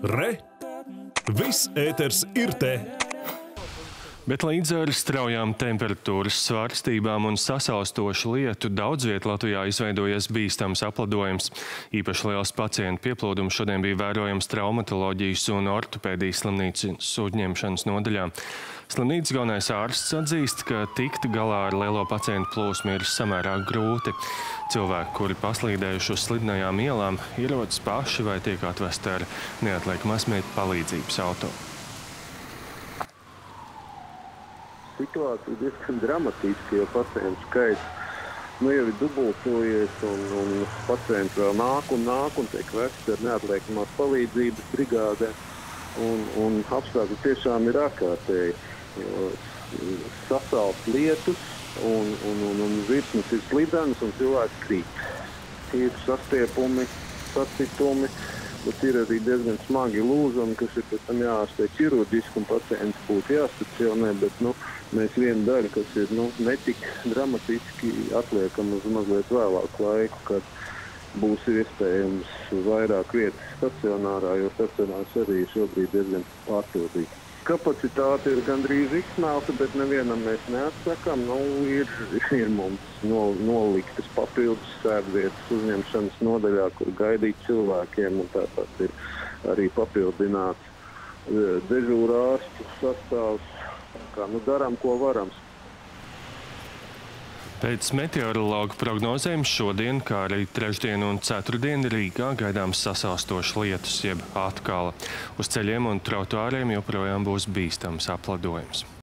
Re! Viss ēters ir te! Bet līdz ar straujām temperatūras svārstībām un sasaustošu lietu daudz viet Latvijā izveidojies bīstams apledojums. Īpaši liels pacientu pieplūdums šodien bija vērojams traumatoloģijas un ortopēdijas slimnīcas uzņemšanas nodaļā. Slimnīcas galvenais ārsts atzīst, ka tikt galā ar lielo pacientu plūsmu ir samērā grūti. Cilvēki, kuri paslīdējuši uz slidinājām ielām, ierodas paši vai tiek atvesti ar neatliekamās palīdzības auto. Situācija diezgan dramatiska, jo pacientu skaits jau ir dubultojies un pacienti vēl nāk un tiek vesti ar neatliekamās palīdzības brigādē. Un apstākļi tiešām ir ārkārtēji, jo sasals lietus un virsmas ir slidenas un cilvēki krīt. Ir sastiepumi, sacitumi, bet ir arī diezgan smagi lūzumi, kas ir pēc tam jāārstē ķirurģiski un pacients būtu jāstacionē, bet mēs vienu daļu, kas ir netik dramatiski, atliekam uz mazliet vēlāku laiku, kad būs iespējams vairāk vietas stacionārā, jo stacionārs arī šobrīd diezgan pārpildīts. Kapacitāte ir gandrīz izsmelta, bet nevienam mēs neatsakām. Ir mums noliktas papildus sēdvietas uzņemšanas nodaļā, kur gaidīt cilvēkiem, un tāpat ir arī papildināts dežūra ārstu sastāvs. Darām, ko varam. Pēc meteorologu prognozēm šodien, kā arī trešdien un ceturtdien Rīgā gaidāms sasaustošs lietus, jeb atkāla. Uz ceļiem un trotuāriem joprojām būs bīstams apledojums.